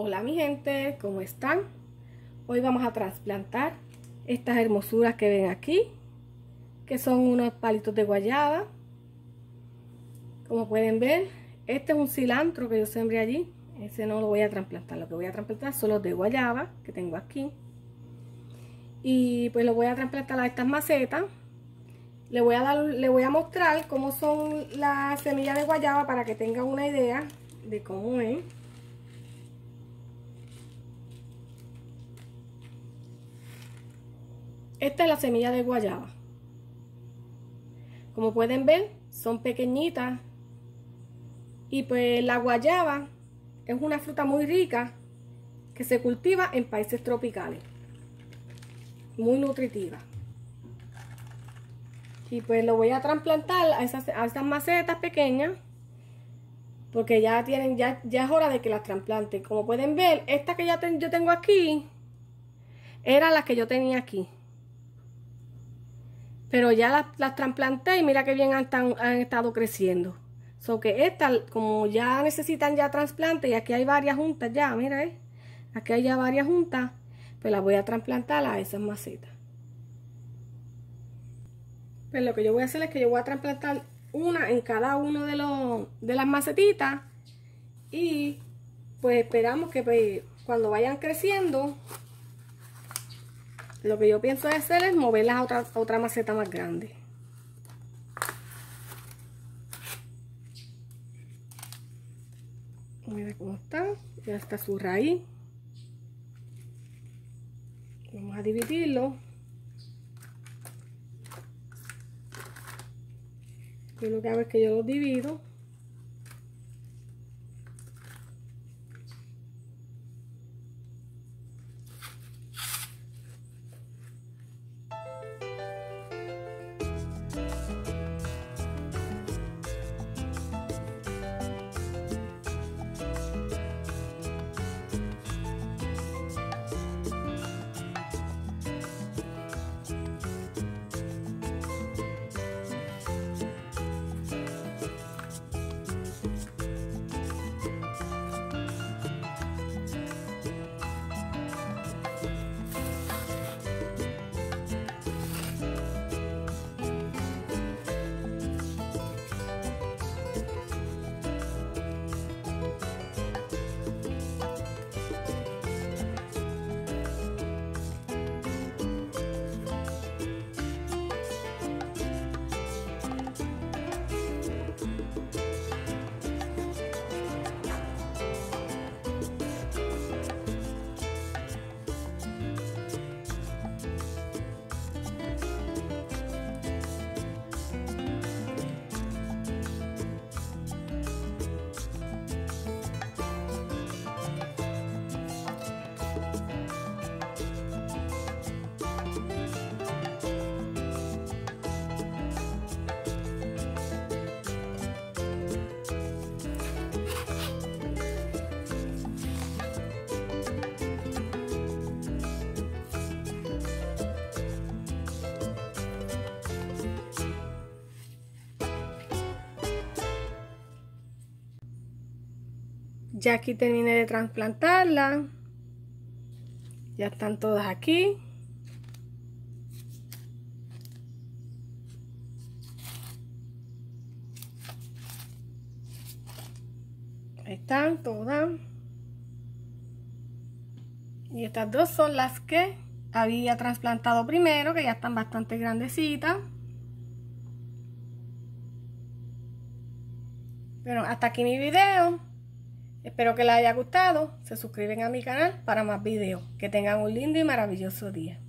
Hola mi gente, ¿cómo están? Hoy vamos a trasplantar estas hermosuras que ven aquí, que son unos palitos de guayaba. Como pueden ver, este es un cilantro que yo sembré allí. Ese no lo voy a trasplantar, lo que voy a trasplantar son los de guayaba que tengo aquí. Y pues lo voy a trasplantar a estas macetas. Le voy a mostrar cómo son las semillas de guayaba para que tengan una idea de cómo es. Esta es la semilla de guayaba. Como pueden ver, son pequeñitas. Y pues la guayaba es una fruta muy rica que se cultiva en países tropicales. Muy nutritiva. Y pues lo voy a trasplantar a esas macetas pequeñas. Porque ya es hora de que las trasplante. Como pueden ver, esta que yo tengo aquí, era la que yo tenía aquí. Pero ya las trasplanté y mira que bien han estado creciendo. So que estas, como ya necesitan ya trasplante, y aquí hay varias juntas ya, mira, aquí hay ya varias juntas, pues las voy a trasplantar a esas macetas. Pues lo que yo voy a hacer es que yo voy a trasplantar una en cada uno de las macetitas. Y pues esperamos que pues, cuando vayan creciendo, lo que yo pienso hacer es moverlas a otra maceta más grande. Mira cómo está, ya está su raíz. Vamos a dividirlo. Yo lo que hago es que yo los divido. Ya aquí terminé de trasplantarla. Ya están todas aquí. Ahí están todas. Y estas dos son las que había trasplantado primero, que ya están bastante grandecitas. Bueno, hasta aquí mi video. Espero que les haya gustado. Se suscriben a mi canal para más videos. Que tengan un lindo y maravilloso día.